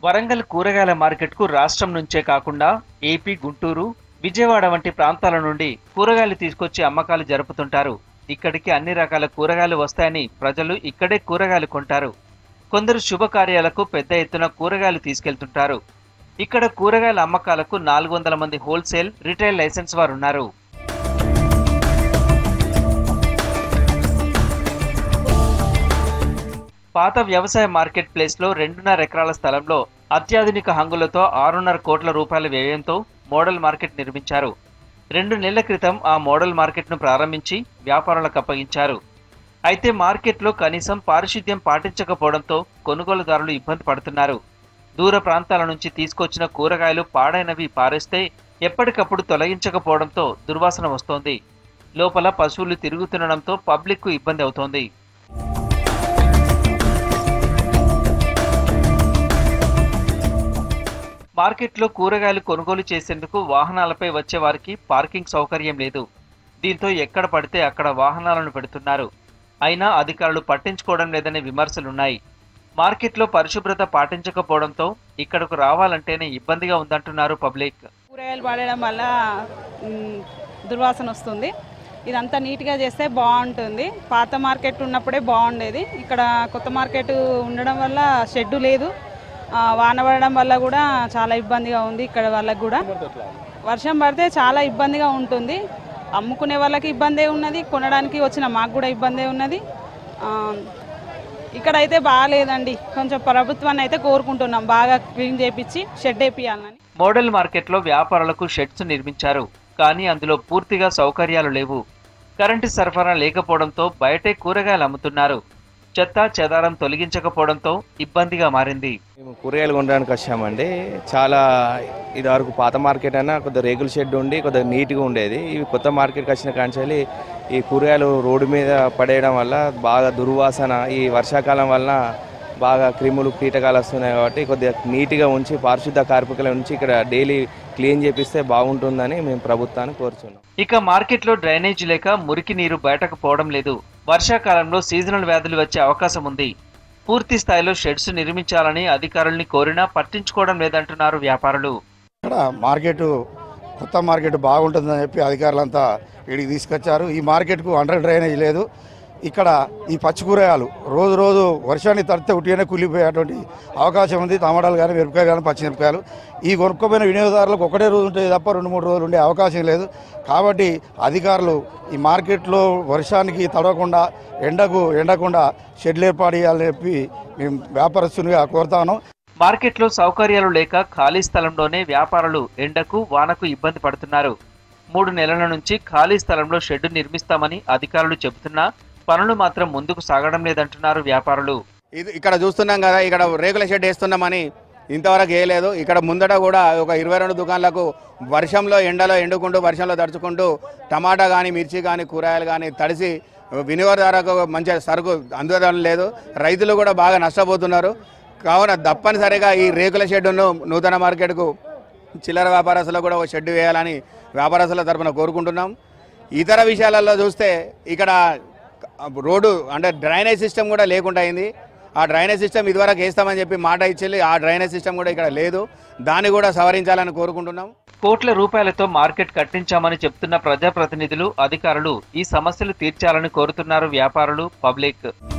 వరంగల్ కూరగాయల మార్కెట్కు రాష్ట్రం నుంచే కాకుండా ఏపీ, గుంటూరు, విజయవాడ వంటి ప్రాంతాల నుండి కూరగాయలు తీసుకొచ్చి అమ్మకాలు జరుపుతుంటారు. ఇక్కడికి అన్ని రకాల కూరగాయలు వస్తాయని ప్రజలు ఇక్కడే కూరగాయలు కొంటారు. కొందరు శుభకార్యాలకు పెద్ద ఎత్తున కూరగాయలు తీసుకెళ్తుంటారు. ఇక్కడ కూరగాయల అమ్మకాలకు 400 మంది హోల్సేల్, రిటైల్ లైసెన్స్ వారున్నారు. పాత వ్యవసాయ మార్కెట్ ప్లేస్లో 2.5 ఎకరాల స్థలంలో అత్యాధునిక హంగులతో 6.5 కోట్ల రూపాయల వ్యయంతో మోడల్ మార్కెట్ నిర్మించారు. 2 నెలల క్రితం ఆ మోడల్ మార్కెట్ను ప్రారంభించి వ్యాపారులకు అప్పగించారు. అయితే మార్కెట్లో కనీసం పారిశుద్ధ్యం పాటించకపోవడంతో కొనుగోలుదారులు ఇబ్బంది పడుతున్నారు. దూర ప్రాంతాల నుంచి తీసుకొచ్చిన కూరగాయలు పాడైనవి పారేస్తే ఎప్పటికప్పుడు తొలగించకపోవడంతో దుర్వాసన వస్తోంది. లోపల పశువులు తిరుగుతుండడంతో పబ్లిక్కు ఇబ్బంది అవుతోంది. మార్కెట్లో కూరగాయలు కొనుగోలు చేసేందుకు వాహనాలపై వచ్చే వారికి పార్కింగ్ సౌకర్యం లేదు. దీంతో ఎక్కడ పడితే అక్కడ వాహనాలను పెడుతున్నారు. అయినా అధికారులు పట్టించుకోవడం లేదనే విమర్శలున్నాయి. మార్కెట్లో పరిశుభ్రత పాటించకపోవడంతో ఇక్కడకు రావాలంటేనే ఇబ్బందిగా ఉందంటున్నారు పబ్లిక్. కూరగాయలు పడడం వల్ల దుర్వాసన వస్తుంది. ఇదంతా నీట్గా చేస్తే బాగుంటుంది. పాత మార్కెట్ ఉన్నప్పుడే బాగుండేది. ఇక్కడ కొత్త మార్కెట్ ఉండడం వల్ల షెడ్డు లేదు. వాన పడడం వల్ల కూడా చాలా ఇబ్బందిగా ఉంది. ఇక్కడ వాళ్ళకి కూడా వర్షం పడితే చాలా ఇబ్బందిగా ఉంటుంది. అమ్ముకునే వాళ్ళకి ఇబ్బందే ఉన్నది, కొనడానికి వచ్చిన మాకు కూడా ఇబ్బందే ఉన్నది. ఇక్కడైతే బాగాలేదండి. కొంచెం ప్రభుత్వాన్ని అయితే కోరుకుంటున్నాం, బాగా క్లీన్ చేపించి షెడ్ వేపియాలని. మోడల్ మార్కెట్లో వ్యాపారులకు షెడ్స్ నిర్మించారు, కానీ అందులో పూర్తిగా సౌకర్యాలు లేవు. కరెంటు సరఫరా లేకపోవడంతో బయటే కూరగాయలు అమ్ముతున్నారు. చెత్త చెదారం తొలగించకపోవడంతో ఇబ్బందిగా మారింది. మేము కూరగాయలు కొనడానికి వచ్చామండి. చాలా ఇది వరకు పాత మార్కెట్ అయినా కొద్దిగా రేకుల షెడ్ ఉండి కొద్దిగా నీట్గా ఉండేది. ఇవి కొత్త మార్కెట్కి వచ్చిన కాంచెల్లి ఈ కూరగాయలు రోడ్డు మీద పడేయడం వల్ల బాగా దుర్వాసన, ఈ వర్షాకాలం వల్ల బాగా క్రిములు కీటకాలు వస్తున్నాయి. కాబట్టి కొద్దిగా నీట్గా ఉంచి పారిశుద్ధ కార్మికుల నుంచి ఇక్కడ డైలీ క్లీన్ చేపిస్తే బాగుంటుందని మేము ప్రభుత్వాన్ని కోరుతున్నాం. ఇక మార్కెట్లో డ్రైనేజీ లేక మురికి నీరు బయటకు పోవడం లేదు. వర్షాకాలంలో సీజనల్ వ్యాధులు వచ్చే అవకాశం ఉంది. పూర్తి స్థాయిలో షెడ్స్ నిర్మించాలని అధికారుల్ని కోరినా పట్టించుకోవడం లేదంటున్నారు వ్యాపారులు. ఇక్కడ మార్కెట్ కొత్త మార్కెట్ బాగుంటుందని చెప్పి అధికారులంతా ఇక్కడికి తీసుకొచ్చారు. ఈ మార్కెట్కు అండర్ డ్రైనేజ్ లేదు. ఇక్కడ ఈ పచ్చి కూరగాయలు రోజు రోజు వర్షాన్ని తడితే ఉట్టిగానే కూలిపోయేటువంటి అవకాశం ఉంది. టమాటాలు కానీ, మిరపకాయలు కానీ, పచ్చిమిరపకాయలు ఈ కొనుక్కోపోయిన వినియోగదారులకు ఒకటే రోజు ఉంటుంది తప్ప 2-3 రోజులు ఉండే అవకాశం లేదు. కాబట్టి అధికారులు ఈ మార్కెట్లో వర్షానికి తడవకుండా, ఎండకుండా షెడ్లు ఏర్పాటు చేయాలని చెప్పి మేము వ్యాపారస్తునిగా కోరుతాను. మార్కెట్లో సౌకర్యాలు లేక ఖాళీ స్థలంలోనే వ్యాపారులు ఎండకు, వానకు ఇబ్బంది పడుతున్నారు. 3 నెలల నుంచి ఖాళీ స్థలంలో షెడ్డు నిర్మిస్తామని అధికారులు చెబుతున్నా పనులు మాత్రం ముందుకు సాగడం లేదంటున్నారు వ్యాపారులు. ఇక్కడ చూస్తున్నాం కదా, ఇక్కడ రేకుల షెడ్ వేస్తున్నామని ఇంతవరకు వేయలేదు. ఇక్కడ ముందట కూడా ఒక 22 దుకాణాలకు వర్షంలో ఎండలో ఎండుకుంటూ వర్షంలో తడుచుకుంటూ టమాటా కానీ, మిర్చి కానీ, కూరగాయలు కానీ తడిసి వినియోగదారులకు మంచి సరుకు అందుదడం లేదు. రైతులు కూడా బాగా నష్టపోతున్నారు. కావున తప్పనిసరిగా ఈ రేకుల షెడ్డును నూతన మార్కెట్కు చిల్లర వ్యాపారస్తులకు కూడా ఒక షెడ్ వేయాలని వ్యాపారస్తుల తరఫున కోరుకుంటున్నాం. ఇతర విషయాలలో చూస్తే ఇక్కడ రోడ్డు అంటే డ్రైనేజ్ సిస్టమ్ కూడా లేకుండా అయింది. ఆ డ్రైనేజ్ సిస్టమ్ ఇదివరకు వేస్తామని చెప్పి మాట ఇచ్చి ఆ డ్రైనేజ్ సిస్టమ్ కూడా ఇక్కడ లేదు. దాన్ని కూడా సవరించాలని కోరుకుంటున్నాం. కోట్ల రూపాయలతో మార్కెట్ కట్టించామని చెప్తున్న ప్రజాప్రతినిధులు, అధికారులు ఈ సమస్యలు తీర్చాలని కోరుతున్నారు వ్యాపారులు, పబ్లిక్.